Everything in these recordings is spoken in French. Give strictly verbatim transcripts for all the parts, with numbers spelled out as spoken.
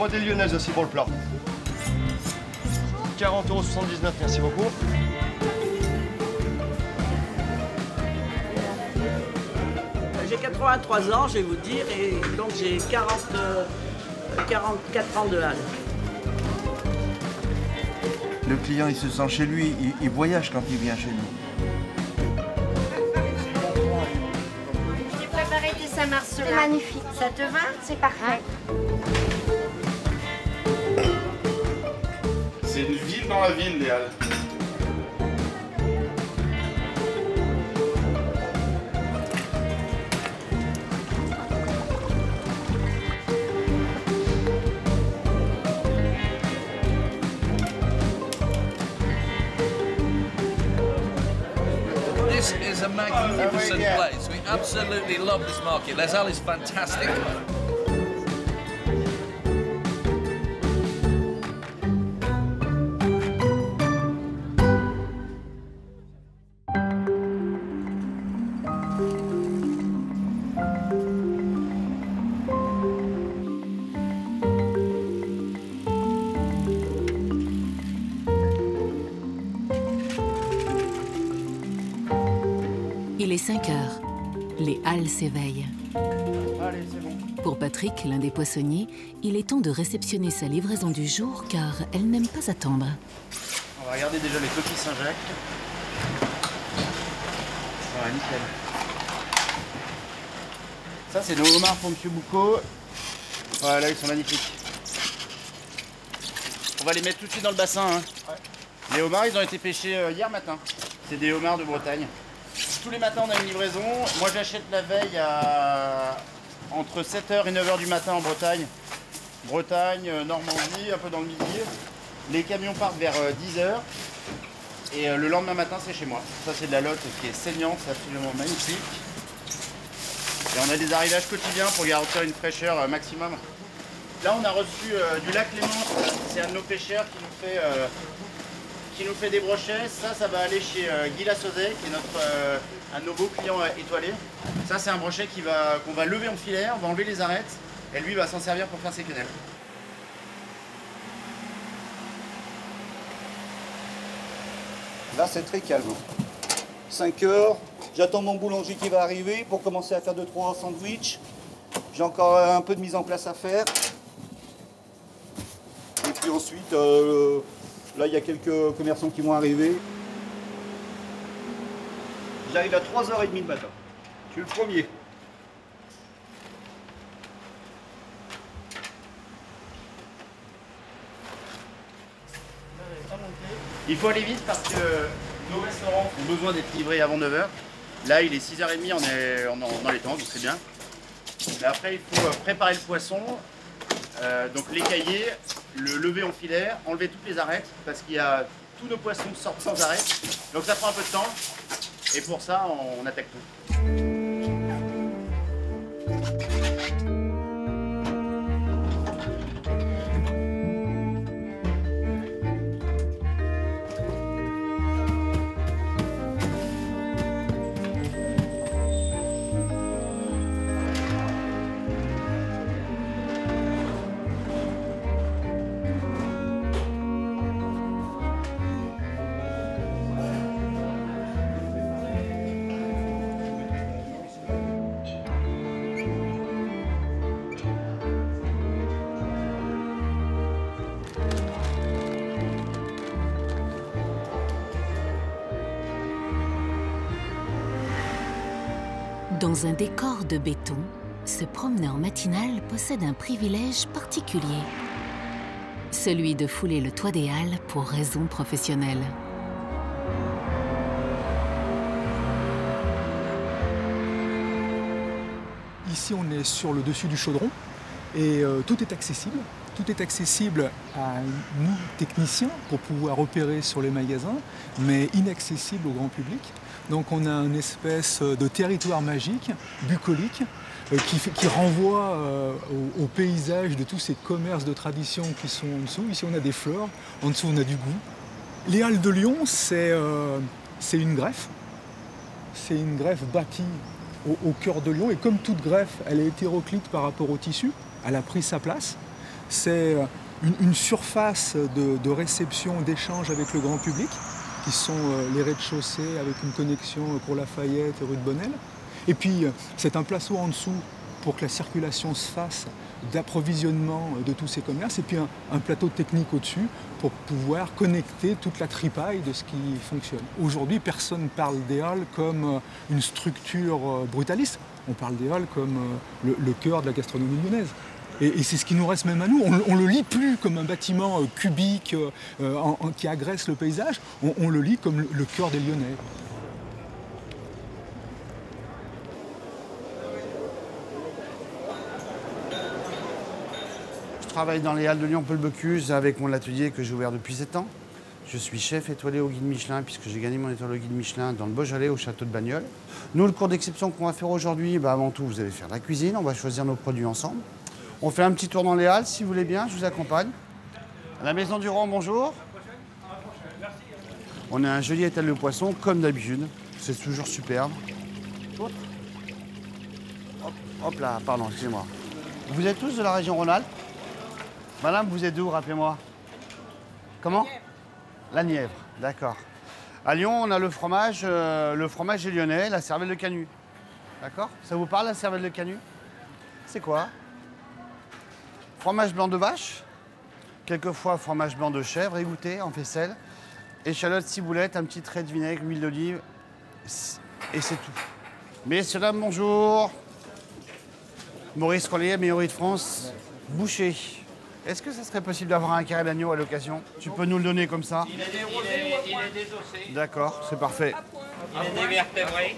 des lyonnaises aussi pour le plat. quarante euros soixante-dix-neuf, merci beaucoup. J'ai quatre-vingt-trois ans, je vais vous dire, et donc j'ai quarante, euh, quarante-quatre ans de halle. Le client, il se sent chez lui, il, il voyage quand il vient chez nous. J'ai préparé des Saint-Marcelin. C'est magnifique. Ça te va? C'est parfait. C'est une ville dans la ville, les Halles. This is a magnificent place. We absolutely love this market. Les Halles is fantastic. Il est cinq heures. Les Halles s'éveillent. Allez, c'est bon. Pour Patrick, l'un des poissonniers, il est temps de réceptionner sa livraison du jour car elle n'aime pas attendre. On va regarder déjà les coquilles Saint-Jacques. Voilà, nickel. Ça, c'est nos homards pour Monsieur Boucaud. Voilà, ils sont magnifiques. On va les mettre tout de suite dans le bassin. Hein. Ouais. Les homards, ils ont été pêchés euh, hier matin. C'est des homards de Bretagne. Tous les matins, on a une livraison. Moi, j'achète la veille à entre sept heures et neuf heures du matin en Bretagne. Bretagne, Normandie, un peu dans le midi. Les camions partent vers dix heures. Et le lendemain matin, c'est chez moi. Ça, c'est de la lotte qui est saignante, c'est absolument magnifique. Et on a des arrivages quotidiens pour garantir une fraîcheur maximum. Là, on a reçu euh, du lac Léman. C'est un de nos pêcheurs qui nous fait... Euh, qui nous fait des brochets. Ça, ça va aller chez euh, Guy Lassaudet, qui est notre, euh, un de nos beaux clients euh, étoilés. Ça, c'est un brochet qu'on va, qu'on va lever en filaire, on va enlever les arêtes, et lui va s'en servir pour faire ses quenelles. Là, c'est très calme. cinq heures, j'attends mon boulanger qui va arriver pour commencer à faire deux trois sandwichs. J'ai encore un peu de mise en place à faire. Et puis ensuite, euh, là, il y a quelques commerçants qui vont arriver. J'arrive à trois heures trente le matin. Je suis le premier. Il faut aller vite parce que nos restaurants ont besoin d'être livrés avant neuf heures. Là, il est six heures trente, on est on est dans les temps, donc c'est bien. Mais après, il faut préparer le poisson, euh, donc l'écailler, le lever en filaire, enlever toutes les arêtes, parce qu'il y a tous nos poissons qui sortent sans arrêt. Donc ça prend un peu de temps, et pour ça, on, on attaque tout. Dans un décor de béton, ce promeneur matinal possède un privilège particulier. Celui de fouler le toit des Halles pour raisons professionnelles. Ici, on est sur le dessus du chaudron et euh, tout est accessible. Tout est accessible à nous, techniciens, pour pouvoir opérer sur les magasins, mais inaccessible au grand public. Donc on a une espèce de territoire magique, bucolique, euh, qui, fait, qui renvoie euh, au, au paysage de tous ces commerces de tradition qui sont en dessous. Ici on a des fleurs, en dessous on a du goût. Les Halles de Lyon, c'est euh, une greffe. C'est une greffe bâtie au, au cœur de Lyon, et comme toute greffe, elle est hétéroclite par rapport au tissu. Elle a pris sa place. c'est une, une surface de, de réception, d'échange avec le grand public, qui sont les rez-de-chaussée avec une connexion pour Lafayette et rue de Bonnel. Et puis, c'est un placeau en dessous pour que la circulation se fasse d'approvisionnement de tous ces commerces, et puis un, un plateau technique au-dessus pour pouvoir connecter toute la tripaille de ce qui fonctionne. Aujourd'hui, personne ne parle des halles comme une structure brutaliste. On parle des halles comme le, le cœur de la gastronomie lyonnaise. Et, et c'est ce qui nous reste même à nous. On ne le lit plus comme un bâtiment euh, cubique euh, en, en, qui agresse le paysage. On, on le lit comme le, le cœur des Lyonnais. Je travaille dans les halles de Lyon-Paul-Bocuse avec mon atelier que j'ai ouvert depuis sept ans. Je suis chef étoilé au guide Michelin puisque j'ai gagné mon étoile au guide Michelin dans le Beaujolais au château de Bagnols. Nous, le cours d'exception qu'on va faire aujourd'hui, bah, avant tout, vous allez faire de la cuisine. On va choisir nos produits ensemble. On fait un petit tour dans les halles, si vous voulez bien, je vous accompagne. À la Maison du Rang, bonjour. On a un joli étal de poisson, comme d'habitude. C'est toujours superbe. Hop, hop là, pardon, excusez-moi. Vous êtes tous de la région Rhône-Alpes? Madame, vous êtes d'où, rappelez-moi? Comment? La Nièvre, d'accord. À Lyon, on a le fromage, euh, le fromage lyonnais, la cervelle de Canut. D'accord? Ça vous parle, la cervelle de Canut? C'est quoi? Fromage blanc de vache, quelquefois fromage blanc de chèvre, égoutté en faisselle, échalote, ciboulette, un petit trait de vinaigre, huile d'olive, et c'est tout. Messieurs, dames, bonjour. Maurice Rollier, meilleur de France, boucher. Est-ce que ça serait possible d'avoir un carré d'agneau à l'occasion? Tu peux nous le donner comme ça? Il est, il est, il est désossé. D'accord, c'est parfait. Il est dévertébré.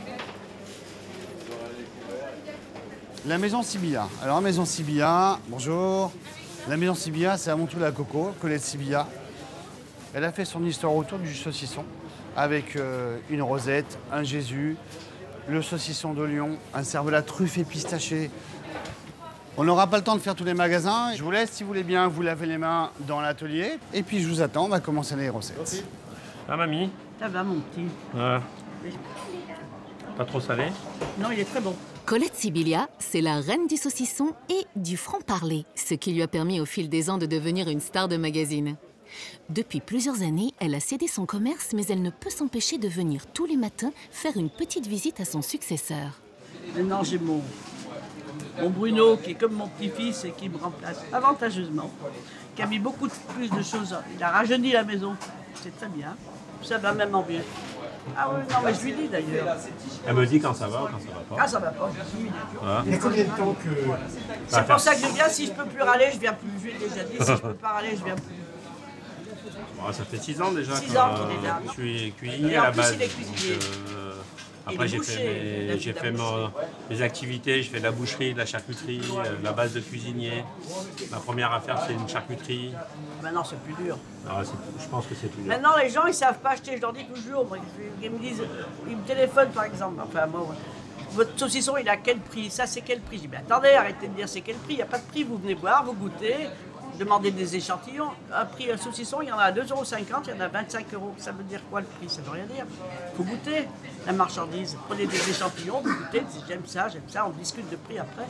La maison Sibilla. Alors, maison Sibilla, bonjour. La maison Sibilla, c'est avant tout la Coco, Colette Sibilla. Elle a fait son histoire autour du saucisson, avec euh, une rosette, un Jésus, le saucisson de Lyon, un cervelas truffé pistaché. On n'aura pas le temps de faire tous les magasins. Je vous laisse, si vous voulez bien, vous laver les mains dans l'atelier. Et puis, je vous attends, on va commencer les recettes. Okay. Ah, mamie? Ça va, mon petit. Ouais. Pas trop salé? Non, il est très bon. Colette Sibilla, c'est la reine du saucisson et du franc-parler, ce qui lui a permis au fil des ans de devenir une star de magazine. Depuis plusieurs années, elle a cédé son commerce, mais elle ne peut s'empêcher de venir tous les matins faire une petite visite à son successeur. Maintenant, j'ai mon, mon Bruno, qui est comme mon petit-fils et qui me remplace avantageusement, qui a mis beaucoup de, plus de choses. Il a rajeuni la maison, c'est très bien. Ça va même en mieux. Ah oui, non, mais je lui dis d'ailleurs. Elle me dit quand ça va ou quand ça va pas. Ah, ça va pas, je dis. Voilà. Il y a combien de temps que... C'est pour ça que je viens, si je peux plus râler, je viens plus. Je lui ai déjà dit, si je peux pas râler, je viens plus. Bon, ça fait six ans déjà six que ans qu'il est là. je suis cuisinier Et à en la plus, base. il est cuisinier. Donc, euh, Il après, est j'ai boucher, fait, il a mes, j'ai fait fait la mon- mes activités. Je fais de la boucherie, de la charcuterie, euh, la base de cuisinier. Ma première affaire, c'est une charcuterie. Maintenant, c'est plus dur. Ah, c'est- je pense que c'est tout dur. Maintenant, les gens, ils savent pas acheter. Je leur dis toujours. Moi, ils me disent, ils me téléphonent par exemple. Enfin, moi, votre saucisson, il a quel prix? Ça, c'est quel prix? Je dis, mais attendez, arrêtez de dire c'est quel prix. Il n'y a pas de prix. Vous venez voir, vous goûtez, demandez des échantillons. Un prix, un saucisson, il y en a à deux euros cinquante, il y en a à vingt-cinq euros. Ça veut dire quoi le prix? Ça veut rien dire. Il faut goûter la marchandise. Prenez des échantillons, vous goûtez, dites j'aime ça, j'aime ça, on discute de prix après.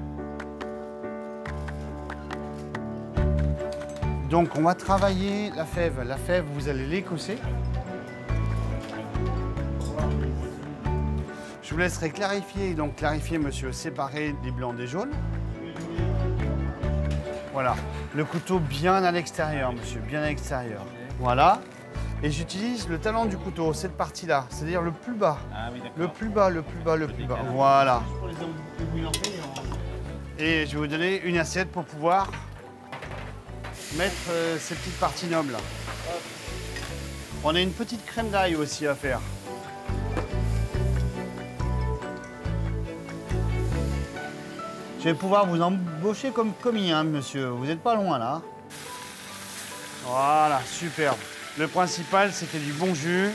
Donc, on va travailler la fève. La fève, vous allez l'écosser. Je vous laisserai clarifier. Donc, clarifier, monsieur, séparer les blancs des jaunes. Voilà. Le couteau bien à l'extérieur, monsieur, bien à l'extérieur. Voilà. Et j'utilise le talon du couteau, cette partie-là, c'est-à-dire le plus bas. Ah oui, le plus bas, le plus bas, le plus bas. Voilà. Et je vais vous donner une assiette pour pouvoir mettre euh, ces petites parties nobles. On a une petite crème d'ail aussi à faire. Je vais pouvoir vous embaucher comme commis, hein, monsieur. Vous n'êtes pas loin, là. Voilà, superbe. Le principal, c'est qu'il y ait du bon jus.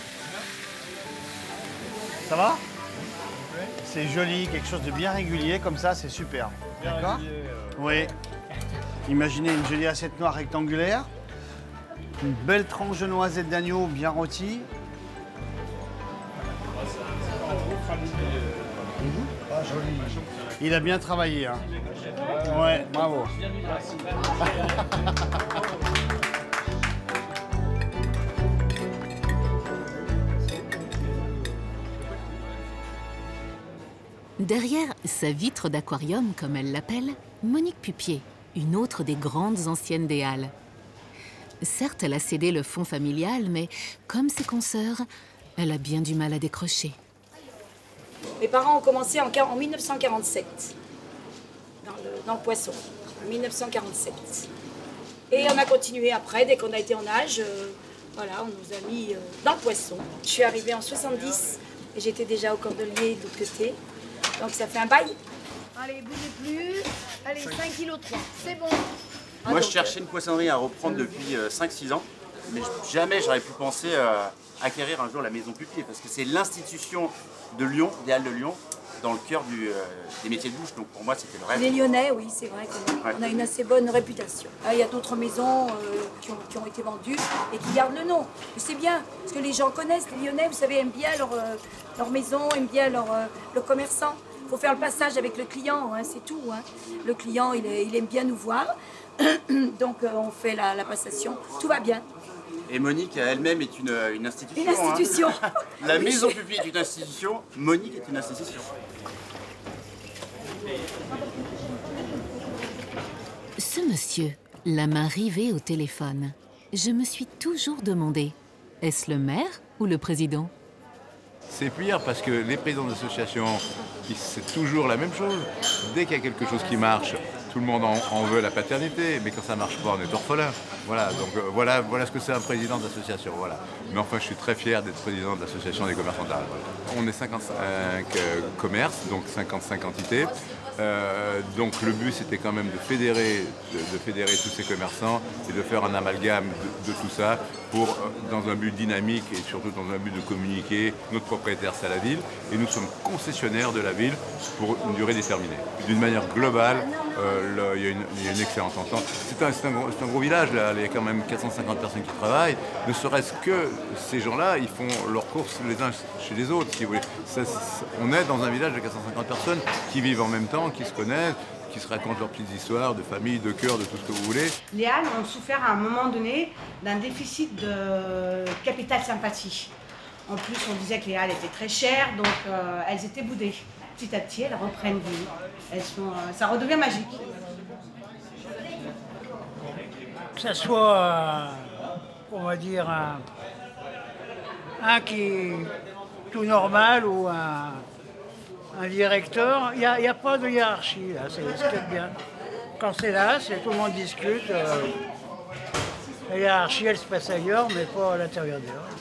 Ça va? C'est joli, quelque chose de bien régulier, comme ça, c'est superbe. D'accord? Oui. Imaginez une jolie assiette noire rectangulaire. Une belle tranche de noisettes d'agneau bien rôtie. Il a bien travaillé. Hein. Ouais, bravo. Derrière sa vitre d'aquarium, comme elle l'appelle, Monique Pupier, une autre des grandes anciennes des Halles. Certes, elle a cédé le fonds familial, mais comme ses consoeurs, elle a bien du mal à décrocher. Mes parents ont commencé en, en mille neuf cent quarante-sept, dans le, dans le poisson, en mille neuf cent quarante-sept. Et on a continué après, dès qu'on a été en âge, euh, voilà, on nous a mis euh, dans le poisson. Je suis arrivée en soixante-dix et j'étais déjà au Cordelier de l'autre côté. Donc ça fait un bail. Allez, bougez plus. Allez, cinq kilos trois, c'est bon. Moi, je cherchais une poissonnerie à reprendre depuis cinq six ans, mais jamais j'aurais pu penser euh, acquérir un jour la Maison Pupier, parce que c'est l'institution de Lyon, des Halles de Lyon, dans le cœur du, euh, des métiers de bouche. Donc pour moi, c'était le rêve. Les Lyonnais, oui, c'est vrai qu'on a, Ouais. on a une assez bonne réputation. Ah, il y a d'autres maisons euh, qui, ont, qui ont été vendues et qui gardent le nom. Et c'est bien, parce que les gens connaissent, les Lyonnais, vous savez, aiment bien leur, euh, leur maison, aiment bien leur, euh, le commerçant. Il faut faire le passage avec le client, hein, c'est tout. Hein. Le client, il, est, il aime bien nous voir. Donc euh, on fait la, la passation, tout va bien. Et Monique elle-même est une, une institution. Une institution. Hein. La Oui. Maison Pupier est une institution, Monique est une institution. Ce monsieur, la main rivée au téléphone, je me suis toujours demandé, est-ce le maire ou le président? C'est pire parce que les présidents d'associations, c'est toujours la même chose. Dès qu'il y a quelque chose qui marche, tout le monde en, en veut la paternité, mais quand ça marche pas, on est orphelin. Voilà, donc euh, voilà, voilà ce que c'est un président d'association. Voilà. Mais enfin, je suis très fier d'être président de l'association des commerçants d'Arles. On est cinquante-cinq euh, commerces, donc cinquante-cinq entités. Euh, donc le but c'était quand même de fédérer, de, de fédérer tous ces commerçants et de faire un amalgame de, de tout ça pour, euh, dans un but dynamique et surtout dans un but de communiquer. Notre propriétaire c'est la ville et nous sommes concessionnaires de la ville pour une durée déterminée. D'une manière globale, euh, le, il, y a une, il y a une excellente entente. C'est un, c'est un, gros, c'est un gros village, là. Il y a quand même quatre cent cinquante personnes qui travaillent. Ne serait-ce que ces gens-là, ils font leurs courses les uns chez les autres, si vous voulez. Ça, ça, on est dans un village de quatre cent cinquante personnes qui vivent en même temps, qui se connaissent, qui se racontent leurs petites histoires de famille, de cœur, de tout ce que vous voulez. Les Halles ont souffert à un moment donné d'un déficit de capital sympathie. En plus, on disait que les Halles étaient très chères, donc euh, elles étaient boudées. Petit à petit, elles reprennent vie. Elles sont, euh, ça redevient magique. Que ce soit, euh, on va dire, un, un qui est tout normal ou un, un directeur, il n'y a, a pas de hiérarchie, là, c'est ce qui est bien. Quand c'est là, c'est tout le monde discute. Euh, la hiérarchie, elle se passe ailleurs, mais pas à l'intérieur des Halles.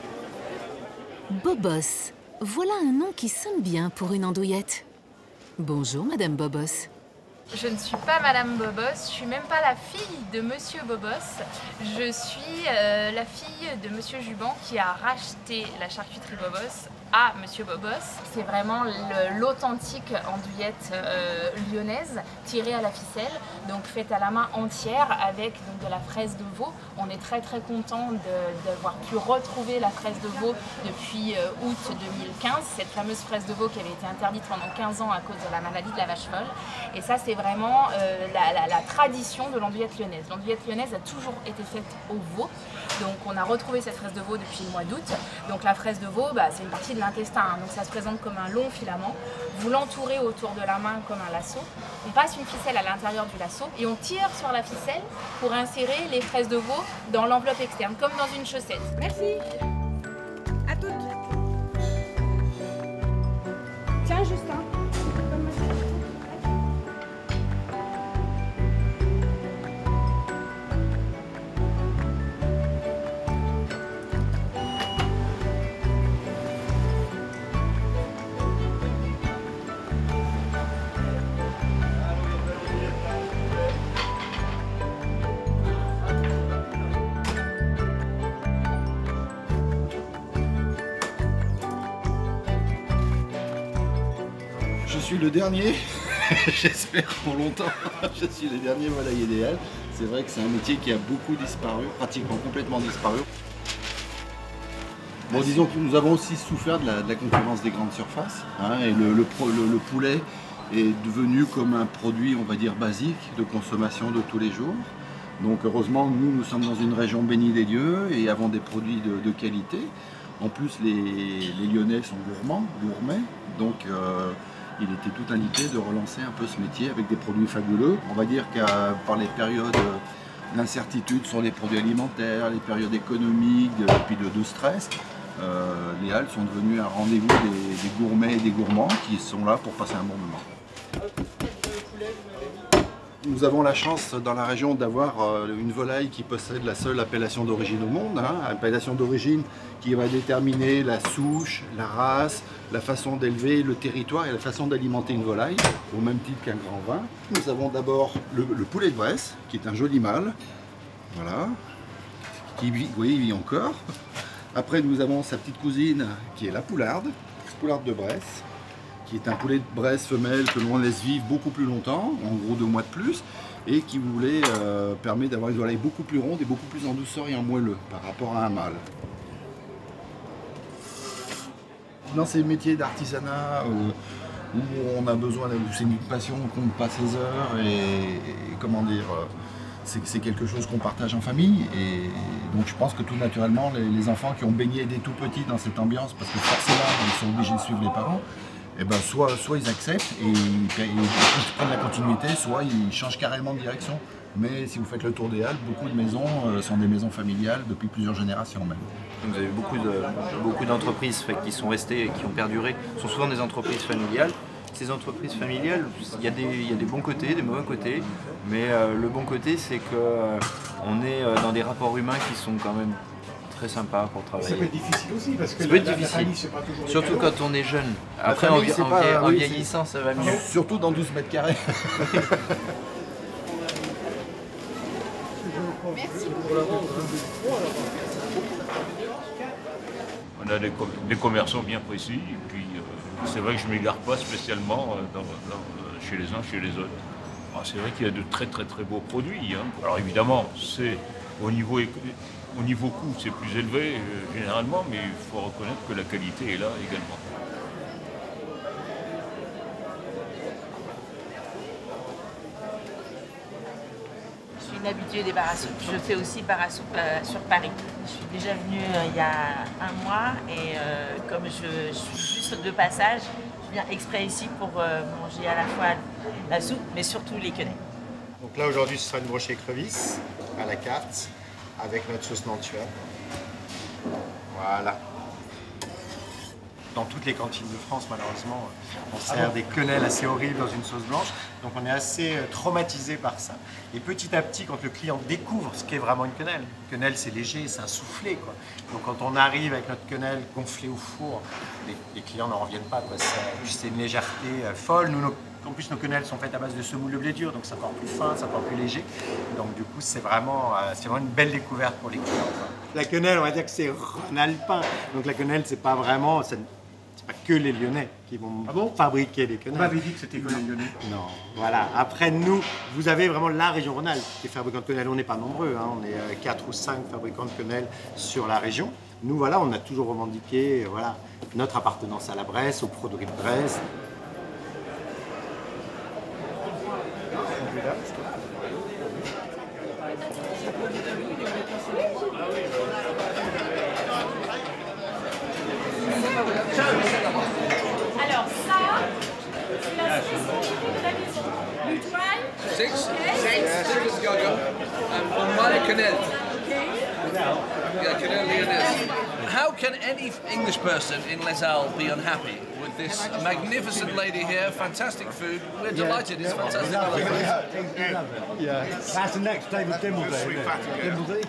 Bobos, voilà un nom qui sonne bien pour une andouillette. Bonjour, Madame Bobos. Je ne suis pas Madame Bobos, je suis même pas la fille de Monsieur Bobos. Je suis euh, la fille de Monsieur Juban qui a racheté la charcuterie Bobos à Monsieur Bobos. C'est vraiment l'authentique andouillette euh, lyonnaise tirée à la ficelle, donc faite à la main entière avec donc, de la fraise de veau. On est très très content d'avoir pu retrouver la fraise de veau depuis euh, août deux mille quinze, cette fameuse fraise de veau qui avait été interdite pendant quinze ans à cause de la maladie de la vache folle. Et ça c'est vraiment euh, la, la, la tradition de l'andouillette lyonnaise. L'andouillette lyonnaise a toujours été faite au veau. Donc on a retrouvé cette fraise de veau depuis le mois d'août. Donc la fraise de veau, bah, c'est une partie de l'intestin, hein. Donc ça se présente comme un long filament. Vous l'entourez autour de la main comme un lasso. On passe une ficelle à l'intérieur du lasso et on tire sur la ficelle pour insérer les fraises de veau dans l'enveloppe externe, comme dans une chaussette. Merci. À toutes. Tiens, Justin. Je suis le dernier, j'espère pour longtemps, je suis le dernier volailler des Halles. C'est vrai que c'est un métier qui a beaucoup disparu, pratiquement complètement disparu. Bon, disons que nous avons aussi souffert de la, de la concurrence des grandes surfaces. Hein, et le, le, pro- le- le poulet est devenu comme un produit, on va dire, basique de consommation de tous les jours. Donc heureusement, nous, nous sommes dans une région bénie des dieux et avons des produits de, de qualité. En plus, les, les Lyonnais sont gourmands, gourmets. Donc euh, il était tout indiqué de relancer un peu ce métier avec des produits fabuleux. On va dire qu'à par les périodes d'incertitude sur les produits alimentaires, les périodes économiques et puis de, de stress, euh, les Halles sont devenues un rendez-vous des, des gourmets et des gourmands qui sont là pour passer un bon moment. Nous avons la chance dans la région d'avoir une volaille qui possède la seule appellation d'origine au monde, hein, appellation d'origine qui va déterminer la souche, la race, la façon d'élever, le territoire et la façon d'alimenter une volaille, au même titre qu'un grand vin. Nous avons d'abord le, le poulet de Bresse, qui est un joli mâle, voilà, qui vit, oui, il vit encore. Après, nous avons sa petite cousine qui est la poularde, poularde de Bresse, qui est un poulet de Bresse femelle que l'on laisse vivre beaucoup plus longtemps, en gros deux mois de plus, et qui voulait euh, permet d'avoir une volaille beaucoup plus ronde et beaucoup plus en douceur et en moelleux par rapport à un mâle. Dans ces métiers d'artisanat euh, où on a besoin, où c'est une passion, qu'on passe ses heures et, et comment dire, euh, c'est, c'est quelque chose qu'on partage en famille. Et donc je pense que tout naturellement, les, les enfants qui ont baigné dès tout petits dans cette ambiance, parce que forcément ils sont obligés de suivre les parents, et ben soit, soit ils acceptent et ils, ils, ils prennent la continuité, soit ils changent carrément de direction. Mais si vous faites le tour des Halles, beaucoup de maisons euh, sont des maisons familiales depuis plusieurs générations même. Vous avez beaucoup, de, beaucoup d'entreprises fait, qui sont restées et qui ont perduré, ce sont souvent des entreprises familiales. Ces entreprises familiales, il y a des, il y a des bons côtés, des mauvais côtés, mais euh, le bon côté c'est qu'on euh, est euh, dans des rapports humains qui sont quand même très sympas pour travailler. Ça peut être difficile aussi parce que ça la, peut être la, difficile. la famille, c'est pas toujours Surtout quand on est jeune. La Après famille, en, c'est en, pas, vieille, en oui, vieillissant ça va mieux. Surtout dans douze mètres carrés. Merci On a des, com des commerçants bien précis, et puis euh, c'est vrai que je ne m'égare pas spécialement euh, dans, dans, chez les uns, chez les autres. C'est vrai qu'il y a de très très très beaux produits. Hein. Alors évidemment, c'est au niveau, au niveau coût, c'est plus élevé euh, généralement, mais il faut reconnaître que la qualité est là également. Je suis une habituée des bar à soupe. Je fais aussi bar à soupe euh, sur Paris. Je suis déjà venue euh, il y a un mois et euh, comme je, je suis juste de passage, je viens exprès ici pour euh, manger à la fois la soupe mais surtout les quenelles. Donc là aujourd'hui ce sera une brochée écrevisse à la carte avec notre sauce Nantua. Voilà. Dans toutes les cantines de France, malheureusement, on sert des quenelles assez horribles dans une sauce blanche. Donc on est assez traumatisé par ça. Et petit à petit, quand le client découvre ce qu'est vraiment une quenelle, une quenelle c'est léger, c'est un soufflé, quoi. Donc quand on arrive avec notre quenelle gonflée au four, les, les clients n'en reviennent pas, quoi. C'est une légèreté folle. Nous, nos, en plus, nos quenelles sont faites à base de semoule de blé dur, donc c'est encore plus fin, c'est encore plus léger. Donc du coup, c'est vraiment, euh, c'est vraiment une belle découverte pour les clients, quoi. La quenelle, on va dire que c'est un alpin. Donc la quenelle, c'est pas vraiment... C'est pas que les Lyonnais qui vont ah bon fabriquer les quenelles. On m'avait dit que c'était que les Lyonnais. Non, voilà. Après, nous, vous avez vraiment la région Rhône-Alpes qui est fabricant de quenelles. On n'est pas nombreux, hein. On est quatre ou cinq fabricants de quenelles sur la région. Nous, voilà, on a toujours revendiqué voilà, notre appartenance à la Bresse, aux produits de Bresse. Alors ça, c'est la spécificité de la maison. Le toile. Six, six, six gaga, and on my quenelle. Yeah, quenelle lyonnaise. How can any English person in Les Halles be unhappy with this magnificent lady here? Fantastic food. We're delighted. It's fantastic. Yeah, that's the next David Dimbleby, isn't it? Dimbleby.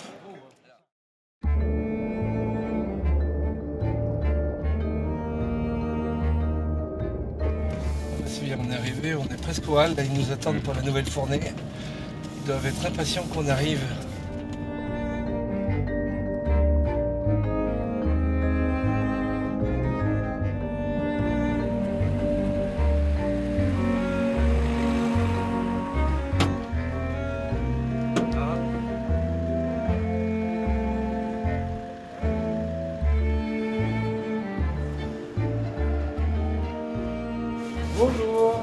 On est arrivé, on est presque au hall, là ils nous attendent pour la nouvelle fournée. Ils doivent être impatients qu'on arrive.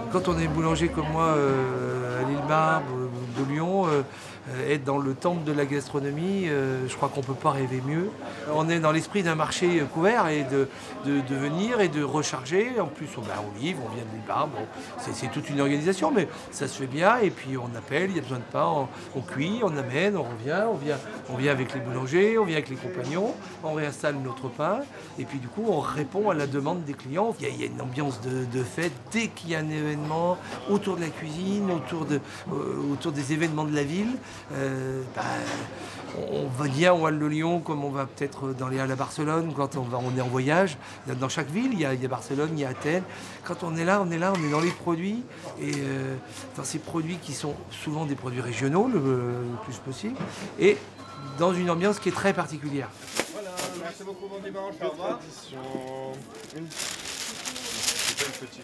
Quand on est boulanger comme moi euh, à l'île Barbe, de Lyon, euh, être dans le temple de la gastronomie, euh, je crois qu'on ne peut pas rêver mieux. On est dans l'esprit d'un marché couvert et de, de, de venir et de recharger. En plus, on, ben, on livre, on vient de l'île Barbe, bon, c'est toute une organisation, mais ça se fait bien. Et puis on appelle, il y a besoin de pain, on, on cuit, on amène, on revient, on vient, on vient avec les boulangers, on vient avec les compagnons, on réinstalle notre pain. Et puis du coup, on répond à la demande des clients. Il y a, il y a une ambiance de, de fête dès qu'il y a un événement autour de la cuisine, autour, de, euh, autour des événements de la ville. Euh, bah, on va dire aux Halles de Lyon comme on va peut-être dans les Halles à Barcelone quand on, va, on est en voyage. Dans chaque ville, il y, a, il y a Barcelone, il y a Athènes. Quand on est là, on est là, on est dans les produits et euh, dans ces produits qui sont souvent des produits régionaux le, le plus possible et dans une ambiance qui est très particulière. Voilà, merci beaucoup, bon dimanche, au revoir. Une... C'est une petite.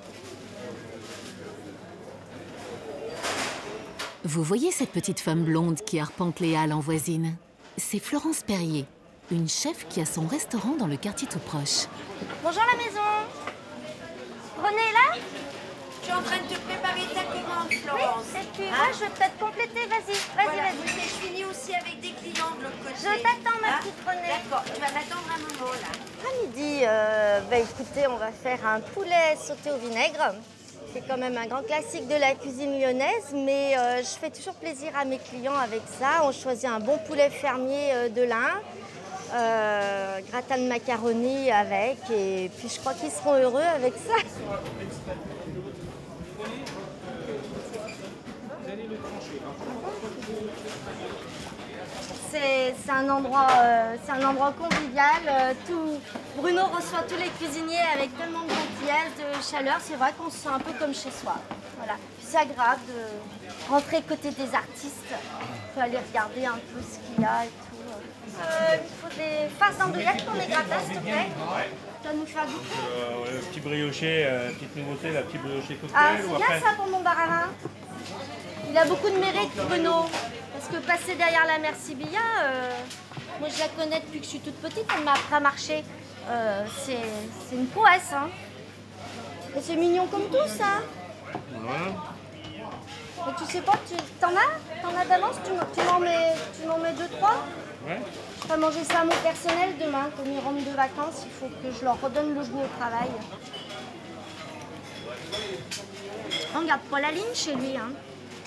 Vous voyez cette petite femme blonde qui arpente les halles en voisine? C'est Florence Perrier, une chef qui a son restaurant dans le quartier tout proche. Bonjour la maison. René est là? Je suis en train de te préparer ta commande, Florence. Oui, et puis moi, je vais peut-être compléter. Vas-y, vas-y, Voilà. vas-y. Et je finis aussi avec des clients de l'autre côté. Je t'attends, ma Hein? petite Renée. D'accord, tu vas m'attendre un moment, là. À midi, euh, bah écoutez, on va faire un poulet sauté au vinaigre. C'est quand même un grand classique de la cuisine lyonnaise, mais euh, je fais toujours plaisir à mes clients avec ça. On choisit un bon poulet fermier euh, de l'Ain, euh, gratin de macaroni avec, et puis je crois qu'ils seront heureux avec ça. C'est un endroit, euh, c'est un endroit convivial. Euh, tout, Bruno reçoit tous les cuisiniers avec tellement de gentillesse, de chaleur. C'est vrai qu'on se sent un peu comme chez soi. Voilà. C'est agréable de rentrer côté des artistes. On peut aller regarder un peu ce qu'il y a et tout. Euh, il faut des farces d'andouillette pour les gratins, s'il te plaît. Tu vas nous faire goûter. Euh, le petit brioché, euh, petite nouveauté, la petite brioché cocktail. Ah, ou c'est bien après... ça pour mon bar à vin. Il a beaucoup de mérite, Bruno. Parce que passer derrière la mère Sibilla, euh, moi je la connais depuis que je suis toute petite, elle m'a appris à marcher. Euh, c'est une prouesse, hein. Et c'est mignon comme tout, ça. Ouais. Mais tu sais pas, tu t'en as T'en as d'avance? Tu, tu m'en mets, tu m'en mets deux, trois? Ouais. Je ferai manger ça à mon personnel demain. Quand ils rentrent de vacances, il faut que je leur redonne le goût au travail. On garde pas la ligne chez lui, hein.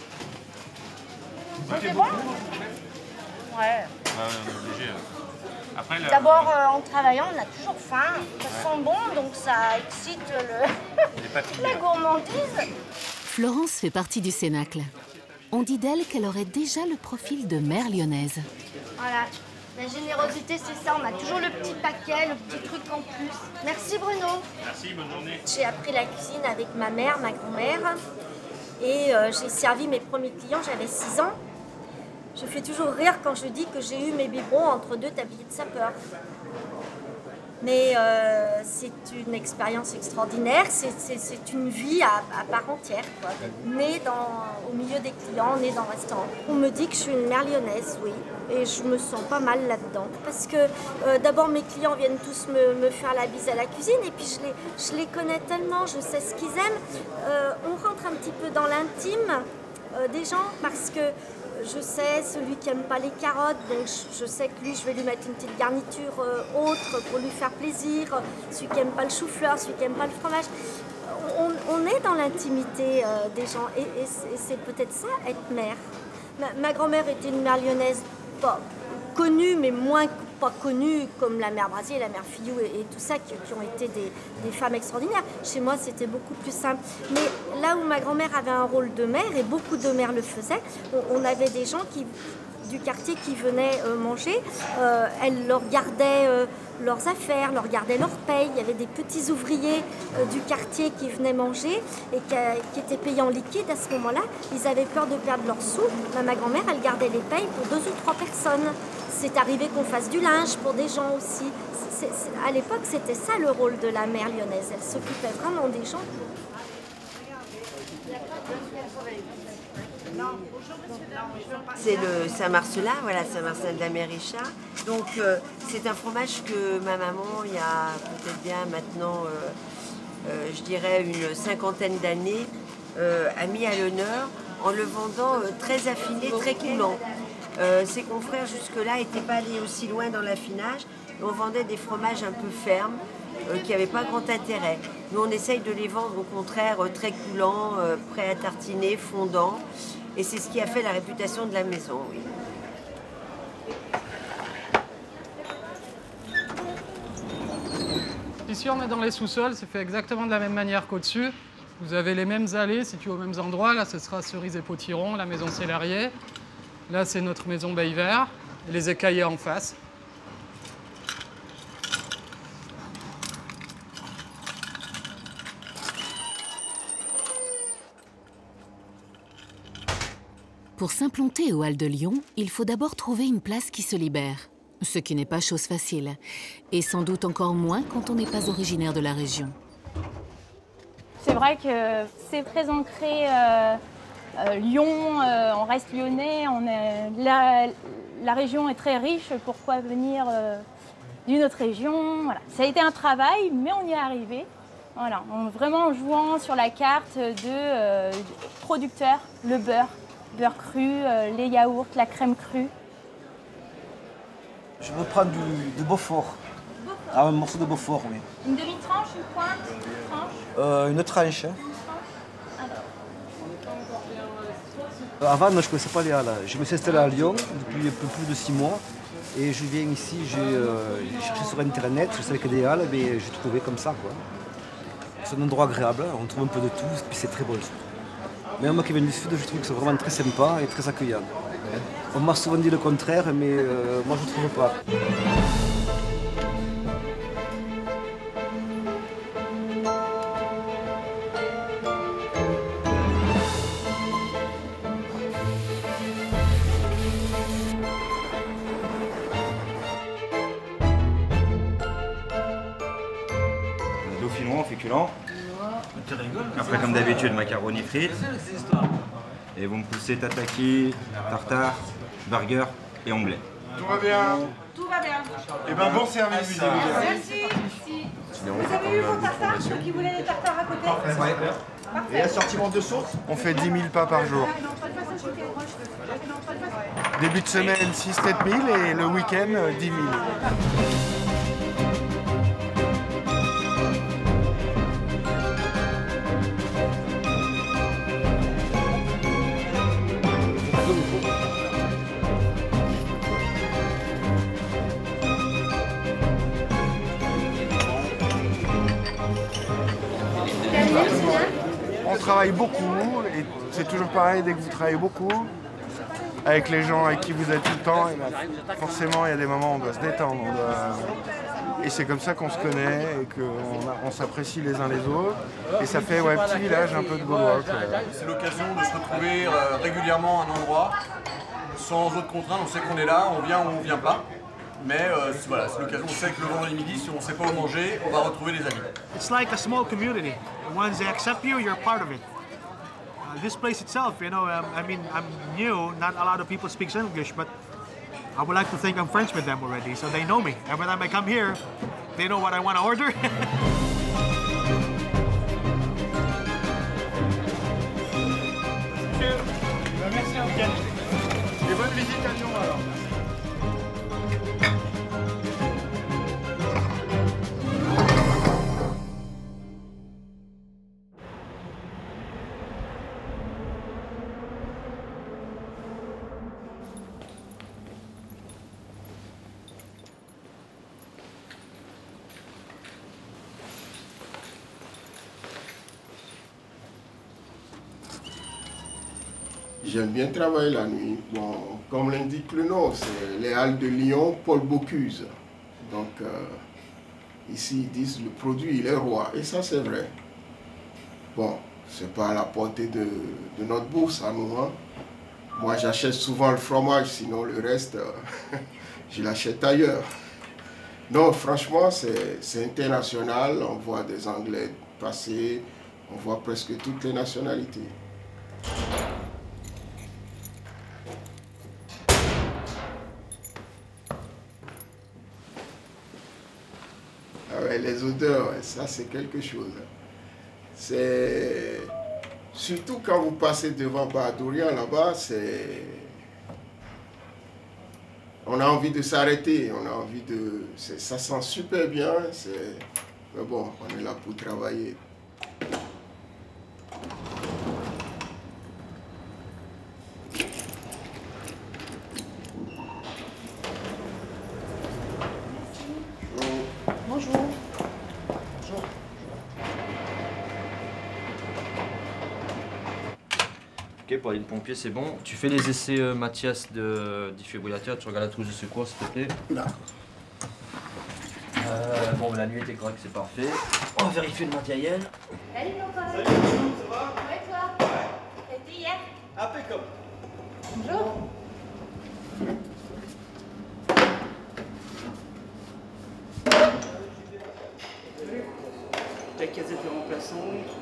C'est bon? Ouais. Ouais, on est obligé. Après, la... D'abord, euh, en travaillant, on a toujours faim. Ça sent bon, donc ça excite le... la gourmandise. Florence fait partie du Cénacle. On dit d'elle qu'elle aurait déjà le profil de mère lyonnaise. Voilà. La générosité, c'est ça. On a toujours le petit paquet, le petit truc en plus. Merci, Bruno. Merci, bonne journée. J'ai appris la cuisine avec ma mère, ma grand-mère. Et euh, j'ai servi mes premiers clients, j'avais six ans. Je fais toujours rire quand je dis que j'ai eu mes biberons entre deux tabliers de sapeur. Mais euh, c'est une expérience extraordinaire, c'est une vie à, à part entière. Quoi. Née dans, au milieu des clients, née dans le restaurant. On me dit que je suis une mère lyonnaise, oui. Et je me sens pas mal là-dedans. Parce que euh, d'abord, mes clients viennent tous me, me faire la bise à la cuisine. Et puis je les, je les connais tellement, je sais ce qu'ils aiment. Euh, on rentre un petit peu dans l'intime euh, des gens parce que je sais, celui qui n'aime pas les carottes, donc je, je sais que lui, je vais lui mettre une petite garniture euh, autre pour lui faire plaisir. Celui qui n'aime pas le chou-fleur, celui qui n'aime pas le fromage. On, on est dans l'intimité euh, des gens et, et c'est peut-être ça, être mère. Ma, ma grand-mère était une mère lyonnaise, pas connue, mais moins pas connue comme la mère Brasier, la mère Fillou et, et tout ça, qui, qui ont été des, des femmes extraordinaires. Chez moi, c'était beaucoup plus simple. Mais là où ma grand-mère avait un rôle de mère, et beaucoup de mères le faisaient, on, on avait des gens qui, du quartier qui venaient euh, manger. Euh, elle leur gardait euh, leurs affaires, leur gardait leur paye. Il y avait des petits ouvriers euh, du quartier qui venaient manger et qui, qui étaient payés en liquide à ce moment-là. Ils avaient peur de perdre leurs sous. Ben, ma grand-mère, elle gardait les payes pour deux ou trois personnes. C'est arrivé qu'on fasse du linge pour des gens aussi. C est, c est, à l'époque, c'était ça le rôle de la mère lyonnaise. Elle s'occupait vraiment des gens. C'est le Saint-Marcelin, voilà, Saint-Marcel d'Américha. Donc euh, c'est un fromage que ma maman, il y a peut-être bien maintenant, euh, euh, je dirais une cinquantaine d'années, euh, a mis à l'honneur en le vendant euh, très affiné, très coulant. Euh, ses confrères jusque-là n'étaient pas allés aussi loin dans l'affinage. On vendait des fromages un peu fermes, euh, qui n'avaient pas grand intérêt. Nous, on essaye de les vendre au contraire euh, très coulants, euh, prêts à tartiner, fondants. Et c'est ce qui a fait la réputation de la maison, oui. Ici, on est dans les sous-sols, c'est fait exactement de la même manière qu'au-dessus. Vous avez les mêmes allées situées aux mêmes endroits. Là, ce sera Cerise et Potiron, la maison Célarier. Là, c'est notre maison Baye-Vert, et les écaillés en face. Pour s'implanter aux Halles de Lyon, il faut d'abord trouver une place qui se libère. Ce qui n'est pas chose facile, et sans doute encore moins quand on n'est pas originaire de la région. C'est vrai que c'est très ancré euh, euh, Lyon, euh, on reste lyonnais, on est, la, la région est très riche, pourquoi venir euh, d'une autre région, voilà. Ça a été un travail, mais on y est arrivé. Voilà, en, vraiment en jouant sur la carte de euh, producteurs, le beurre, beurre cru, euh, les yaourts, la crème crue. Je veux prendre du, du Beaufort. Ah, un morceau de Beaufort, oui. Une demi-tranche, une pointe, une tranche euh, Une tranche. Alors. Avant, je ne connaissais pas les Halles. Je me suis installé à Lyon depuis un peu plus de six mois. Et je viens ici, j'ai euh, cherché sur Internet, je savais que des Halles, mais j'ai trouvé comme ça, quoi. C'est un endroit agréable, on trouve un peu de tout, et puis c'est très bon. Mais moi qui viens du Sud, je trouve que c'est vraiment très sympa et très accueillant. On m'a souvent dit le contraire, mais euh, moi je ne trouve pas. Dauphinois, féculent. Après, comme d'habitude, macaroni frites. Et vous me poussez tataki, tartare, burger et onglet. Tout va bien? Tout va bien. Eh ben bon service. Merci. Vous avez eu vos tartares, ceux qui voulaient les tartares à côté? Ouais. Parfait. Et assortiment de sauce? On fait dix mille pas par jour. Début de semaine, six à sept mille et le week-end, dix mille. On travaille beaucoup et c'est toujours pareil dès que vous travaillez beaucoup avec les gens avec qui vous êtes tout le temps. Et ben, forcément, il y a des moments où on doit se détendre. On doit... Et c'est comme ça qu'on se connaît et qu'on on s'apprécie les uns les autres. Et ça fait ouais, petit village un peu de Gaulois. C'est l'occasion de se retrouver euh, régulièrement à un endroit sans autre contrainte. On sait qu'on est là, on vient ou on vient pas. Mais euh, voilà, c'est l'occasion, on sait que le vendredi midi, si on ne sait pas où manger, on va retrouver les amis. It's like a small community. Once they accept you, you're part of it. Uh, this place itself, you know, um, I mean, I'm new, not a lot of people speak English, but I would like to think I'm friends with them already, so they know me. Every time I come here, they know what I want to order. Merci, Miguel. Et bonne visite à Lyon alors. J'aime bien travailler la nuit. Bon, comme l'indique le nom, c'est les Halles de Lyon, Paul Bocuse. Donc, euh, ici, ils disent le produit, il est roi. Et ça, c'est vrai. Bon, c'est pas à la portée de, de notre bourse à nous. Hein. Moi, j'achète souvent le fromage, sinon le reste, euh, je l'achète ailleurs. Non, franchement, c'est international. On voit des Anglais passer, on voit presque toutes les nationalités. Ah ouais, les odeurs, ça c'est quelque chose. C'est surtout quand vous passez devant Bar d'Orient là-bas, c'est... On a envie de s'arrêter, on a envie de... Ça sent super bien, mais bon, on est là pour travailler. Bonjour. Bonjour. Ok, pour aller de pompier, c'est bon. Tu fais les essais, euh, Mathias, de défibrillateur. Tu regardes la trousse de secours, s'il te plaît. D'accord. Euh, bon, la nuit était correcte, c'est parfait. On va vérifier le matériel. Salut mon pote. Salut, ça va? Ouais, toi? C'était hier? Impeccable. Bonjour. La casette est remplaçante.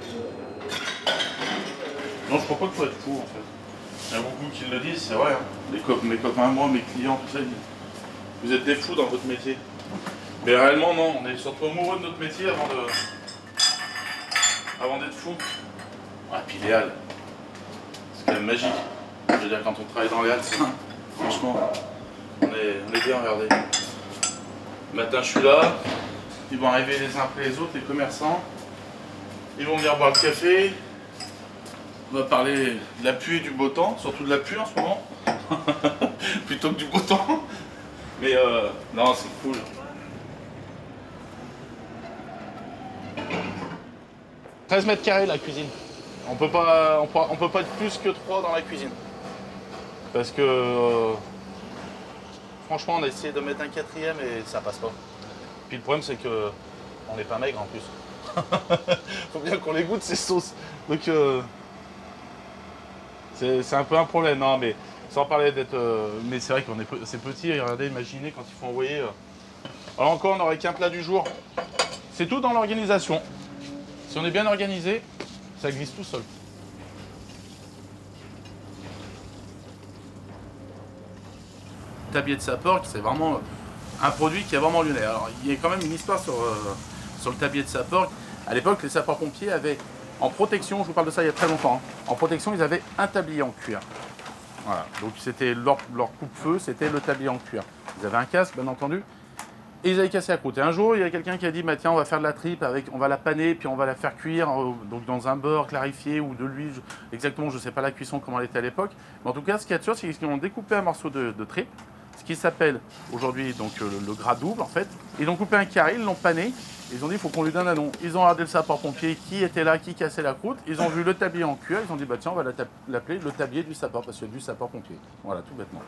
Non, je crois pas qu'il faut être fou en fait. Il y a beaucoup qui le disent, c'est vrai. Hein. Les co mes copains, moi, mes clients, tout ça, ils disent vous êtes des fous dans votre métier. Mais réellement, non, on est surtout amoureux de notre métier avant de. avant d'être fou. Ah, puis les halles, c'est quand même magique. Je veux dire, quand on travaille dans les halles, c'est. Franchement, on est, on est bien, regardez. Le matin, je suis là, ils vont arriver les uns après les autres, les commerçants. Ils vont venir boire le café. On va parler de la pluie et du beau temps, surtout de la pluie en ce moment, plutôt que du beau temps. Mais euh, non, c'est cool. treize mètres carrés la cuisine. On peut pas, on peut, on peut pas être plus que trois dans la cuisine. Parce que euh, franchement, on a essayé de mettre un quatrième et ça passe pas. Puis le problème, c'est que on n'est pas maigre en plus. Faut bien qu'on les goûte ces sauces. Donc euh, c'est un peu un problème. Non, mais sans parler d'être. Euh, mais c'est vrai qu'on est c'est petit. Regardez, imaginez quand il faut envoyer. Euh... Alors encore, on n'aurait qu'un plat du jour. C'est tout dans l'organisation. Si on est bien organisé, ça glisse tout seul. Tablier de sapeur, c'est vraiment un produit qui a vraiment lieu. Alors, il y a quand même une histoire sur, euh, sur le tablier de sapeur. À l'époque, les sapeurs-pompiers avaient, en protection, je vous parle de ça il y a très longtemps, hein, en protection, ils avaient un tablier en cuir. Voilà, donc c'était leur, leur coupe-feu, c'était le tablier en cuir. Ils avaient un casque, bien entendu, et ils avaient cassé la croûte. Et un jour, il y a quelqu'un qui a dit, bah, tiens, on va faire de la tripe, avec, on va la paner, puis on va la faire cuire euh, donc dans un beurre clarifié ou de l'huile. Exactement, je ne sais pas la cuisson, comment elle était à l'époque. Mais en tout cas, ce qu'il y a de sûr, c'est qu'ils ont découpé un morceau de, de tripe, ce qui s'appelle aujourd'hui donc le, le gras double en fait. Ils ont coupé un carré, ils l'ont pané, ils ont dit il faut qu'on lui donne un nom. Ils ont regardé le sapeur-pompier qui était là, qui cassait la croûte, ils ont vu le tablier en cuir, ils ont dit bah tiens on va l'appeler le tablier du sapeur, parce que du sapeur-pompier. Voilà, tout bêtement.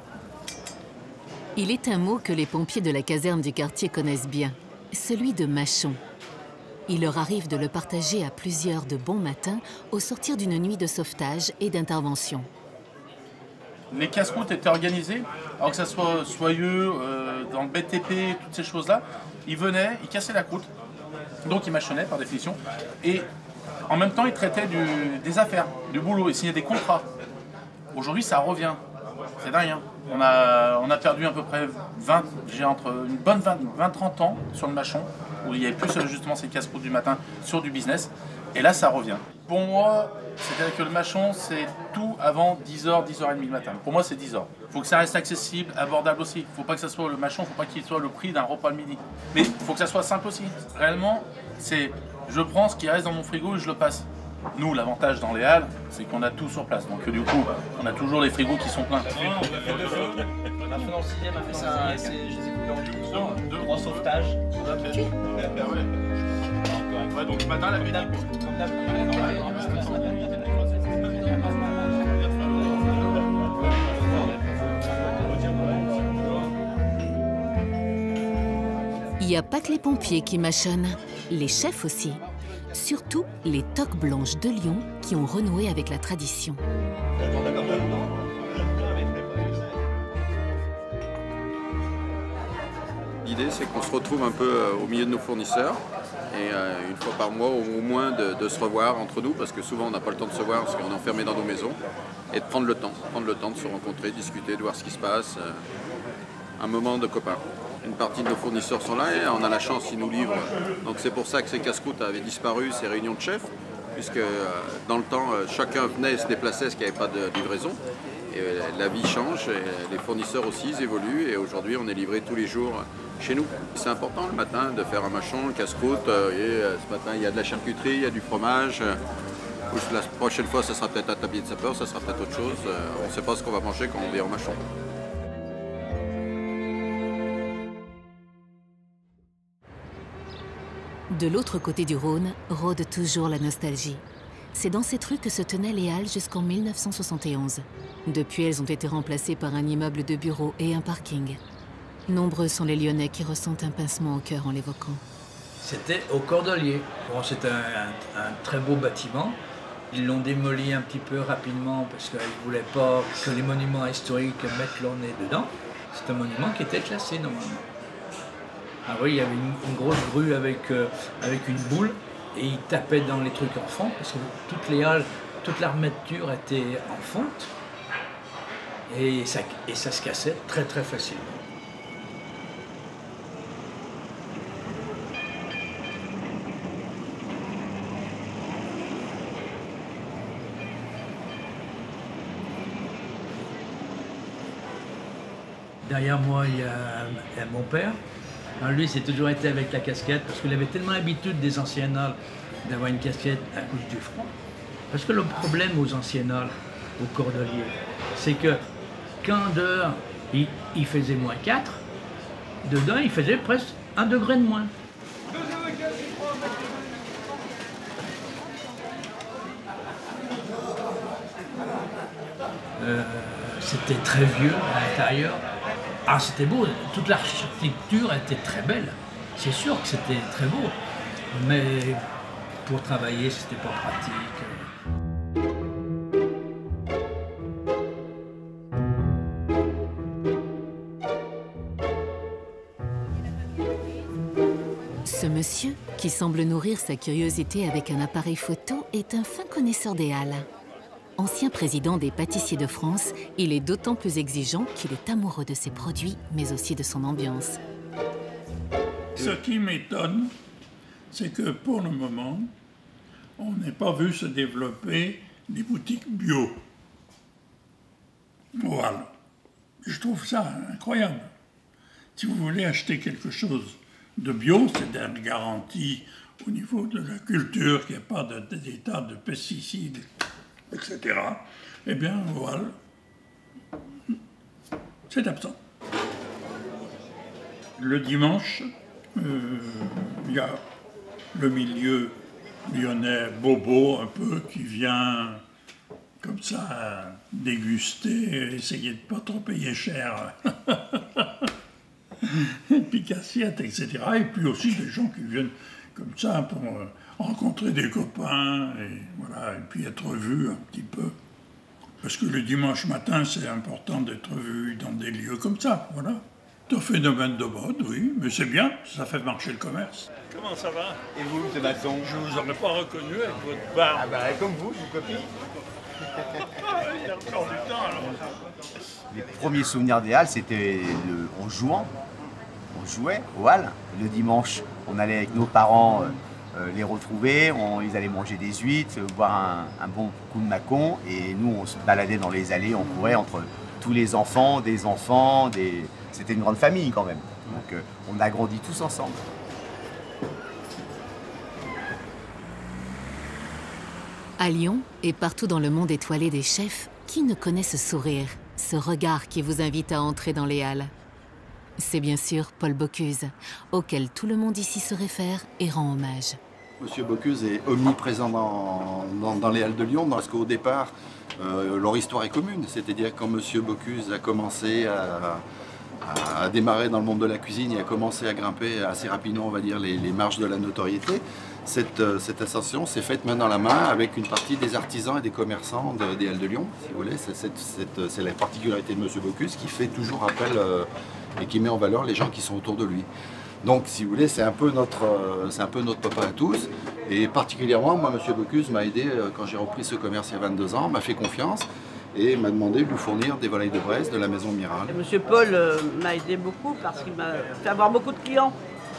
Il est un mot que les pompiers de la caserne du quartier connaissent bien, celui de mâchon. Il leur arrive de le partager à plusieurs de bons matins au sortir d'une nuit de sauvetage et d'intervention. Les casse-croûtes étaient organisés, alors que ça soit soyeux, euh, dans le B T P, toutes ces choses-là, ils venaient, ils cassaient la croûte, donc ils mâchonnaient par définition, et en même temps ils traitaient du, des affaires, du boulot, ils signaient des contrats. Aujourd'hui ça revient, c'est dingue, hein. on, a, on a perdu à peu près vingt, j'ai entre une bonne vingt à trente ans sur le mâchon, où il y avait plus justement ces casse-croûtes du matin sur du business, et là ça revient. Pour moi, c'est-à-dire que le mâchon, c'est tout avant dix heures, dix heures trente le matin. Pour moi, c'est dix heures. Il faut que ça reste accessible, abordable aussi. Il ne faut pas que ça soit le mâchon, il ne faut pas qu'il soit le prix d'un repas le midi. Mais il faut que ça soit simple aussi. Réellement, c'est je prends ce qui reste dans mon frigo et je le passe. Nous, l'avantage dans les halles, c'est qu'on a tout sur place. Donc du coup, on a toujours les frigos qui sont pleins. On a fait deux feux. On a fait dans le sixième, on a fait ça, je les ai coupés en deux, deux gros sauvetages. Ouais, donc le matin, la midi. Il n'y a pas que les pompiers qui mâchonnent, les chefs aussi. Surtout les toques blanches de Lyon qui ont renoué avec la tradition. L'idée, c'est qu'on se retrouve un peu au milieu de nos fournisseurs et euh, une fois par mois au moins de, de se revoir entre nous, parce que souvent on n'a pas le temps de se voir parce qu'on est enfermé dans nos maisons, et de prendre le temps, prendre le temps de se rencontrer, discuter, de voir ce qui se passe, euh, un moment de copains. Une partie de nos fournisseurs sont là et on a la chance, ils nous livrent. Donc c'est pour ça que ces casse-croûtes avaient disparu, ces réunions de chefs, puisque euh, dans le temps, euh, chacun venait et se déplaçait parce qu'il n'y avait pas de livraison. Et euh, la vie change, et les fournisseurs aussi ils évoluent, et aujourd'hui on est livré tous les jours chez nous. C'est important le matin de faire un machon, le casse-croûte, euh, et euh, ce matin il y a de la charcuterie, il y a du fromage. Euh, la prochaine fois, ça sera peut-être un tablier de sapeur, ça sera peut-être autre chose. Euh, on ne sait pas ce qu'on va manger quand on vient au machon. De l'autre côté du Rhône, rôde toujours la nostalgie. C'est dans cette rue que se tenaient les Halles jusqu'en mille neuf cent soixante et onze. Depuis, elles ont été remplacées par un immeuble de bureaux et un parking. Nombreux sont les Lyonnais qui ressentent un pincement au cœur en l'évoquant. C'était au Cordelier. Bon, c'est un, un, un très beau bâtiment. Ils l'ont démoli un petit peu rapidement parce qu'ils ne voulaient pas que les monuments historiques mettent leur nez dedans. C'est un monument qui était classé normalement. Ah oui, il y avait une, une grosse grue avec, euh, avec une boule et ils tapaient dans les trucs en fonte parce que toutes les halles, toute l'armature était en fonte et ça, et ça se cassait très très facilement. Derrière moi, il y a, il y a mon père. Alors lui, c'est toujours été avec la casquette parce qu'il avait tellement l'habitude des anciennes halles d'avoir une casquette à cause du front. Parce que le problème aux anciennes halles, au Cordelier, c'est que quand dehors, il, il faisait moins quatre, dedans, il faisait presque un degré de moins. Euh, c'était très vieux à l'intérieur. Ah, c'était beau, toute l'architecture était très belle. C'est sûr que c'était très beau, mais pour travailler, c'était pas pratique. Ce monsieur, qui semble nourrir sa curiosité avec un appareil photo, est un fin connaisseur des halles. Ancien président des pâtissiers de France, il est d'autant plus exigeant qu'il est amoureux de ses produits, mais aussi de son ambiance. Ce qui m'étonne, c'est que pour le moment, on n'a pas vu se développer des boutiques bio. Voilà. Je trouve ça incroyable. Si vous voulez acheter quelque chose de bio, c'est une garantie au niveau de la culture, qu'il n'y a pas d'état de, de pesticides, et cetera. Eh bien, voilà, c'est absent. Le dimanche, euh, il y a le milieu lyonnais bobo un peu qui vient comme ça déguster, essayer de ne pas trop payer cher. Pique-assiette, et cetera. Et puis aussi des gens qui viennent comme ça pour euh, rencontrer des copains et, voilà, et puis être vus un petit peu. Parce que le dimanche matin, c'est important d'être vu dans des lieux comme ça, voilà. C'est un phénomène de mode, oui, mais c'est bien, ça fait marcher le commerce. Comment ça va? Et vous, M. Masson? Je vous aurais pas reconnu avec votre barbe. Ah bah, comme vous, je vous copie. Il y a encore du temps, alors. Les premiers souvenirs des halles, c'était le... en jouant. On jouait aux halles. Le dimanche, on allait avec nos parents euh, les retrouver, on, ils allaient manger des huîtres, boire un, un bon coup de macon, et nous, on se baladait dans les allées, on courait entre tous les enfants, des enfants, des... C'était une grande famille quand même. Donc euh, on a grandi tous ensemble. À Lyon et partout dans le monde étoilé des chefs, qui ne connaît ce sourire, ce regard qui vous invite à entrer dans les halles? C'est bien sûr Paul Bocuse, auquel tout le monde ici se réfère et rend hommage. Monsieur Bocuse est omniprésent dans, dans, dans les halles de Lyon, parce qu'au départ, euh, leur histoire est commune. C'est-à-dire quand Monsieur Bocuse a commencé à, à, à démarrer dans le monde de la cuisine et a commencé à grimper assez rapidement, on va dire, les, les marges de la notoriété, cette, cette ascension s'est faite main dans la main avec une partie des artisans et des commerçants de, des halles de Lyon, si vous voulez. C'est la particularité de Monsieur Bocuse qui fait toujours appel euh, et qui met en valeur les gens qui sont autour de lui. Donc, si vous voulez, c'est un peu notre, euh, c'est un peu notre papa à tous. Et particulièrement, moi, Monsieur Bocuse m'a aidé euh, quand j'ai repris ce commerce il y a vingt-deux ans, m'a fait confiance et m'a demandé de lui fournir des volailles de Bresse de la maison Miral. Monsieur Paul euh, m'a aidé beaucoup parce qu'il m'a fait avoir beaucoup de clients.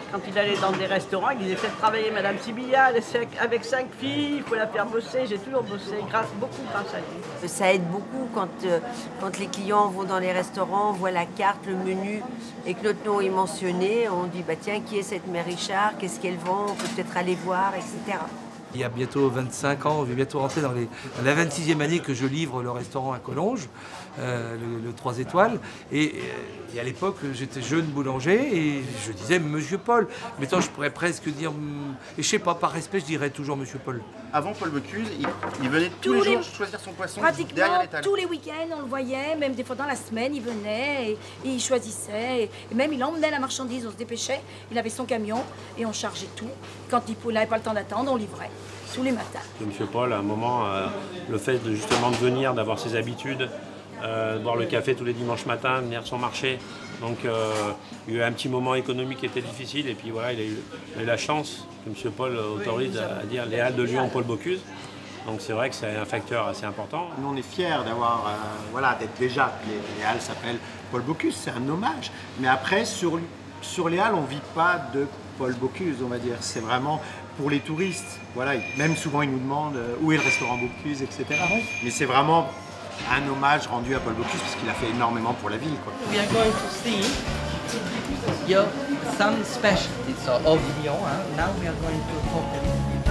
quand il allait dans des restaurants, il disait faites travailler Madame Sibilla, elle est avec cinq filles, il faut la faire bosser. J'ai toujours bossé, grâce, beaucoup grâce à lui. Ça aide beaucoup quand, euh, quand les clients vont dans les restaurants, voient la carte, le menu et que notre nom est mentionné. On dit bah, tiens, qui est cette mère Richard, qu'est-ce qu'elle vend, on peut peut-être aller voir, et cetera. Il y a bientôt vingt-cinq ans, on va bientôt rentrer dans, les, dans la vingt-sixième année que je livre le restaurant à Collonges, euh, le, le trois étoiles. Et, et à l'époque, j'étais jeune boulanger et je disais Monsieur Paul. Maintenant, je pourrais presque dire, et je sais pas, par respect, je dirais toujours Monsieur Paul. Avant Paul Bocuse, il, il venait tous, tous les jours les... choisir son poisson derrière l'étal. Tous les week-ends, on le voyait, même des fois dans la semaine, il venait et, et il choisissait. Et, et même il emmenait la marchandise, on se dépêchait, il avait son camion et on chargeait tout. Quand il n'avait pas le temps d'attendre, on livrait. Tous les matins. Monsieur Paul, à un moment, euh, le fait de justement de venir, d'avoir ses habitudes, euh, de boire le café tous les dimanches matins, venir son marché. Donc euh, il y a eu un petit moment économique qui était difficile et puis voilà, il a eu, il a eu la chance que Monsieur Paul autorise à, à dire les Halles de Lyon, Paul Bocuse. Donc c'est vrai que c'est un facteur assez important. Nous on est fiers d'avoir, euh, voilà, d'être déjà, les, les Halles s'appellent Paul Bocuse, c'est un hommage. Mais après, sur, sur les Halles, on ne vit pas de Paul Bocuse, on va dire. C'est vraiment pour les touristes. Voilà, même souvent ils nous demandent euh, où est le restaurant Bocuse, et cetera. Mais c'est vraiment un hommage rendu à Paul Bocuse parce qu'il a fait énormément pour la ville, quoi. We are going to see your some specialties of Lyon. Huh? Now we are going to talk a little bit.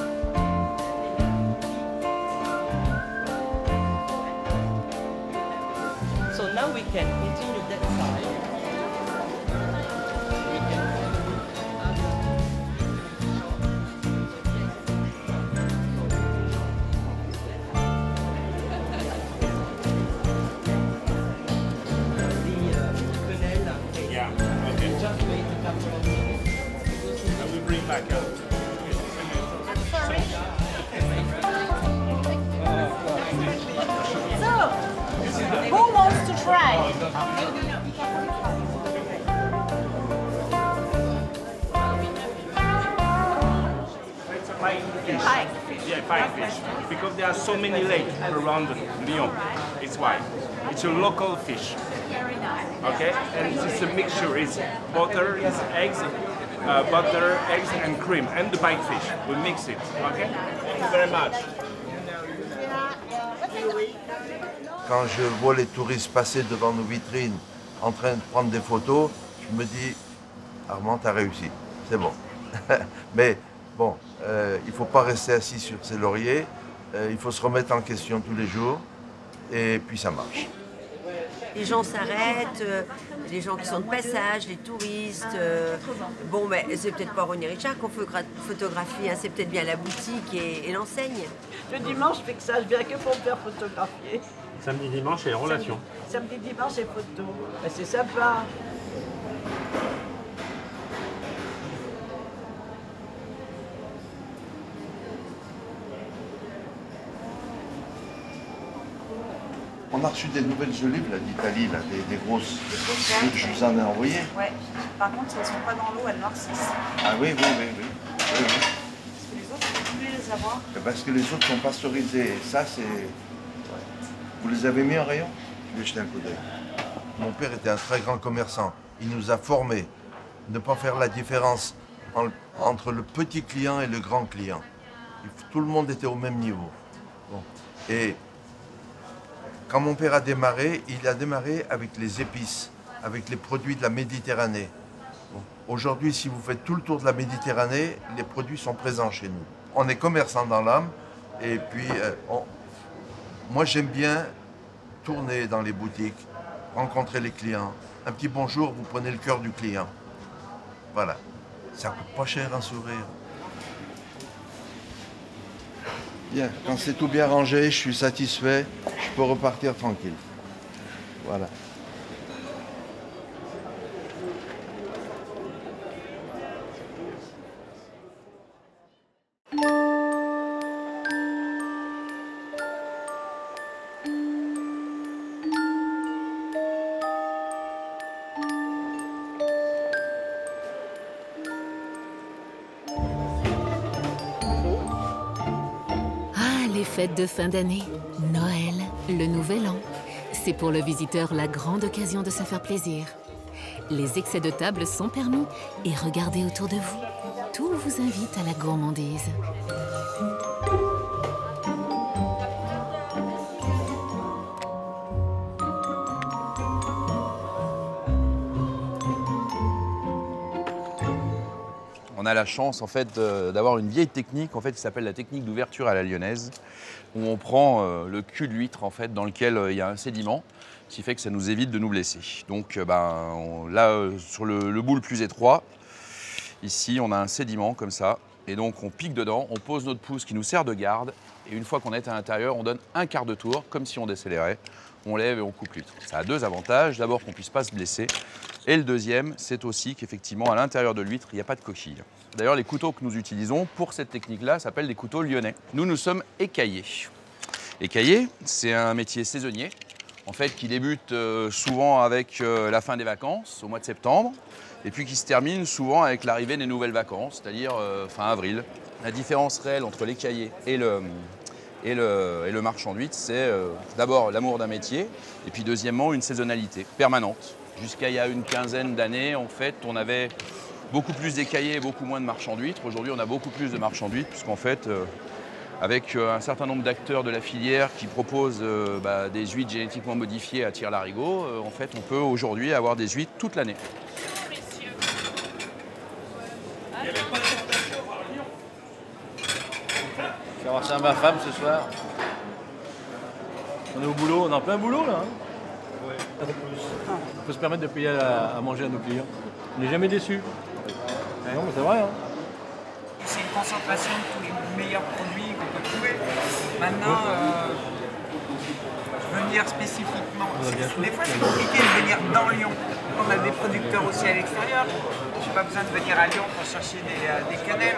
So now we can continue that side. Who wants to try? It's a pike fish. Pike fish. Yeah, pike fish. Because there are so many lakes around Lyon. It's why. It's a local fish. Okay? And it's a mixture. It's butter, it's eggs, uh, butter, eggs and cream. And the pike fish. We mix it. Okay? Thank you very much. Quand je vois les touristes passer devant nos vitrines en train de prendre des photos, je me dis, Armand, t'as réussi, c'est bon. Mais bon, euh, il ne faut pas rester assis sur ses lauriers, euh, il faut se remettre en question tous les jours, et puis ça marche. Les gens s'arrêtent, euh, les gens qui sont de passage, les touristes. Euh, bon, mais c'est peut-être pas René Richard qu'on photographie, hein, c'est peut-être bien la boutique et, et l'enseigne. Le dimanche, je fais que ça, je viens que pour me faire photographier. Samedi, dimanche et relation. Samedi, dimanche et photo. Ben, c'est sympa. On a reçu des nouvelles olives d'Italie, là, des, des grosses. Je vous en ai envoyé. Ouais. Par contre, elles ne sont pas dans l'eau, elles noircissent. Ah oui, oui, oui, oui. oui, oui. Parce que les autres, vous pouvez les avoir. Parce que les autres sont pasteurisés. Ça, c'est... Vous les avez mis en rayon? Je vais jeter un coup d'œil. Mon père était un très grand commerçant. Il nous a formés. Ne pas faire la différence en, entre le petit client et le grand client. Tout le monde était au même niveau. Bon. Et quand mon père a démarré, il a démarré avec les épices, avec les produits de la Méditerranée. Bon. Aujourd'hui, si vous faites tout le tour de la Méditerranée, les produits sont présents chez nous. On est commerçant dans l'âme et puis euh, on, moi, j'aime bien tourner dans les boutiques, rencontrer les clients. Un petit bonjour, vous prenez le cœur du client. Voilà. Ça coûte pas cher un sourire. Bien, quand c'est tout bien rangé, je suis satisfait, je peux repartir tranquille. Voilà. Fête de fin d'année, Noël, le Nouvel An. C'est pour le visiteur la grande occasion de se faire plaisir. les excès de table sont permis et regardez autour de vous. Tout vous invite à la gourmandise. On a la chance en fait d'avoir une vieille technique en fait qui s'appelle la technique d'ouverture à la lyonnaise, où on prend euh, le cul de l'huître en fait dans lequel euh, il y a un sédiment, ce qui fait que ça nous évite de nous blesser. Donc euh, ben, on, là euh, sur le, le bout le plus étroit, ici on a un sédiment comme ça, et donc on pique dedans, on pose notre pouce qui nous sert de garde, et une fois qu'on est à l'intérieur, on donne un quart de tour, comme si on décélérait, on lève et on coupe l'huître. Ça a deux avantages, d'abord qu'on ne puisse pas se blesser, et le deuxième, c'est aussi qu'effectivement, à l'intérieur de l'huître, il n'y a pas de coquille. D'ailleurs, les couteaux que nous utilisons pour cette technique-là s'appellent des couteaux lyonnais. Nous, nous sommes écaillés. Écaillé, c'est un métier saisonnier, en fait, qui débute euh, souvent avec euh, la fin des vacances, au mois de septembre, et puis qui se termine souvent avec l'arrivée des nouvelles vacances, c'est-à-dire euh, fin avril. La différence réelle entre l'écaillé et le, et le, et le marchand d'huîtres, c'est euh, d'abord l'amour d'un métier, et puis deuxièmement, une saisonnalité permanente. Jusqu'à il y a une quinzaine d'années, en fait, on avait beaucoup plus d'écaillés et beaucoup moins de marchands d'huîtres. Aujourd'hui, on a beaucoup plus de marchands d'huîtres, puisqu'en fait, euh, avec euh, un certain nombre d'acteurs de la filière qui proposent euh, bah, des huîtres génétiquement modifiées à tire-larigot, euh, en fait, on peut aujourd'hui avoir des huîtres toute l'année. Je vais voir ça à ma femme ce soir. On est au boulot, on est en plein boulot là. Hein. On peut se permettre de payer à, à manger à nos clients. On n'est jamais déçus. Non, mais c'est vrai. Hein. C'est une concentration de tous les meilleurs produits qu'on peut trouver. Maintenant, euh, venir spécifiquement. Des fois, c'est compliqué de venir dans Lyon. On a des producteurs aussi à l'extérieur. Je n'ai pas besoin de venir à Lyon pour chercher des, euh, des cannelles.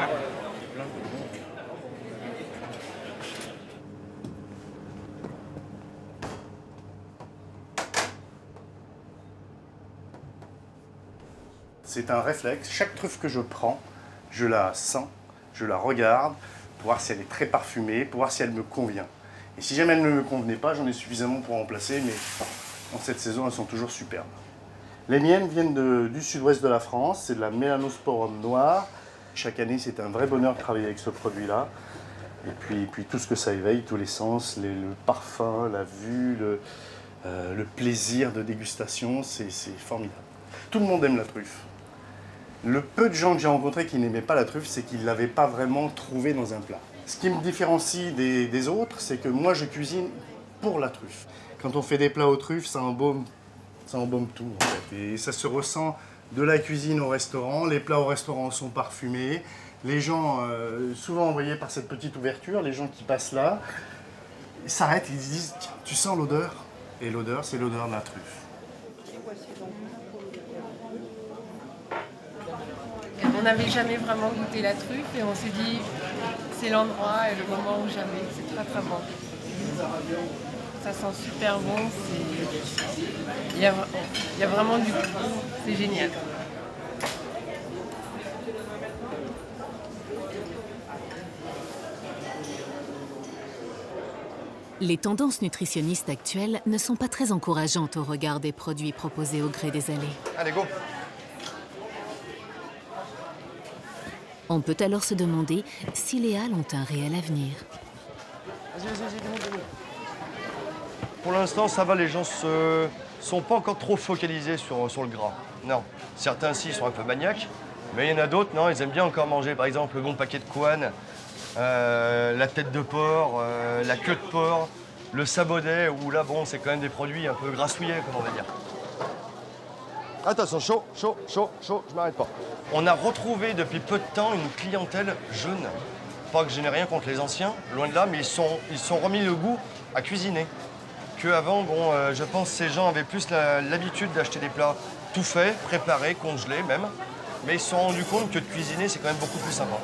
C'est un réflexe. Chaque truffe que je prends, je la sens, je la regarde, pour voir si elle est très parfumée, pour voir si elle me convient. Et si jamais elle ne me convenait pas, j'en ai suffisamment pour remplacer, mais en cette saison, elles sont toujours superbes. Les miennes viennent de, du sud-ouest de la France, c'est de la Melanosporum noire. Chaque année, c'est un vrai bonheur de travailler avec ce produit-là. Et puis, et puis tout ce que ça éveille, tous les sens, les, le parfum, la vue, le, euh, le plaisir de dégustation, c'est formidable. Tout le monde aime la truffe. Le peu de gens que j'ai rencontrés qui n'aimaient pas la truffe, c'est qu'ils ne l'avaient pas vraiment trouvée dans un plat. Ce qui me différencie des, des autres, c'est que moi je cuisine pour la truffe. Quand on fait des plats aux truffes, ça embaume, ça embaume tout en fait. Et ça se ressent de la cuisine au restaurant. Les plats au restaurant sont parfumés. Les gens, euh, souvent envoyés par cette petite ouverture, les gens qui passent là, ils s'arrêtent, ils se disent « tu sens l'odeur ?» Et l'odeur, c'est l'odeur de la truffe. On n'avait jamais vraiment goûté la truffe et on s'est dit c'est l'endroit et le moment ou jamais. C'est très très bon. Ça sent super bon. Il y a, il y a vraiment du goût. C'est génial. Les tendances nutritionnistes actuelles ne sont pas très encourageantes au regard des produits proposés au gré des allées. Allez, go! On peut alors se demander si les halles ont un réel avenir. Vas-y, vas-y, vas-y, pour l'instant, ça va, les gens ne sont pas encore trop focalisés sur, sur le gras. Non. Certains, si, sont un peu maniaques, mais il y en a d'autres, non, ils aiment bien encore manger, par exemple, le bon paquet de couane, euh, la tête de porc, euh, la queue de porc, le sabaudet, où là, bon, c'est quand même des produits un peu grassouillés, comme on va dire. Attention, chaud, chaud, chaud, chaud, je m'arrête pas. On a retrouvé depuis peu de temps une clientèle jeune. Pas que je n'ai rien contre les anciens, loin de là, mais ils sont, ils sont remis le goût à cuisiner. Qu'avant, bon, euh, je pense que ces gens avaient plus l'habitude d'acheter des plats tout faits, préparés, congelés même. Mais ils se sont rendus compte que de cuisiner, c'est quand même beaucoup plus sympa.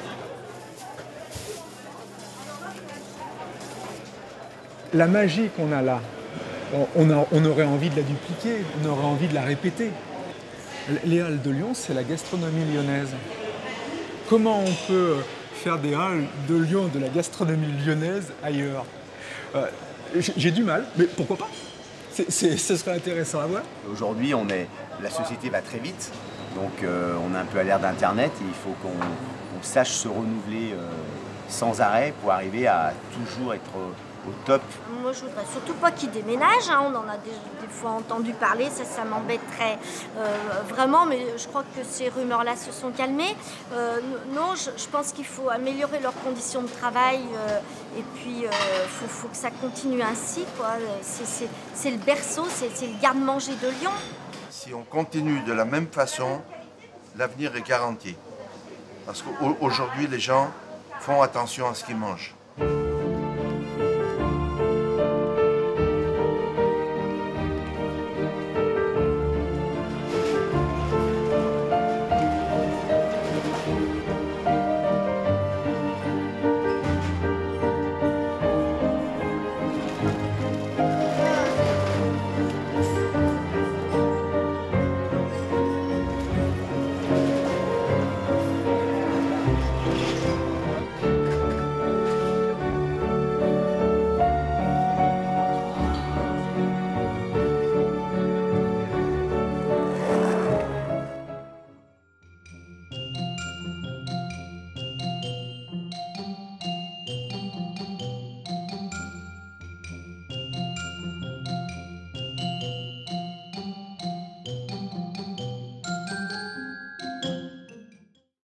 La magie qu'on a là, on, a, on aurait envie de la dupliquer, on aurait envie de la répéter. Les halles de Lyon, c'est la gastronomie lyonnaise. Comment on peut faire des halles de Lyon, de la gastronomie lyonnaise ailleurs? euh, J'ai du mal, mais pourquoi pas? Ce serait intéressant à voir. Aujourd'hui, on est, la société va très vite, donc euh, on est un peu à l'ère d'Internet et il faut qu'on on sache se renouveler euh, sans arrêt pour arriver à toujours être au top. Moi, je voudrais surtout pas qu'ils déménagent, hein. On en a des, des fois entendu parler, ça, ça m'embêterait euh, vraiment, mais je crois que ces rumeurs-là se sont calmées. Euh, non, je, je pense qu'il faut améliorer leurs conditions de travail euh, et puis il euh, faut, faut que ça continue ainsi, quoi. C'est le berceau, c'est le garde-manger de Lyon. Si on continue de la même façon, l'avenir est garanti. Parce qu'aujourd'hui, les gens font attention à ce qu'ils mangent.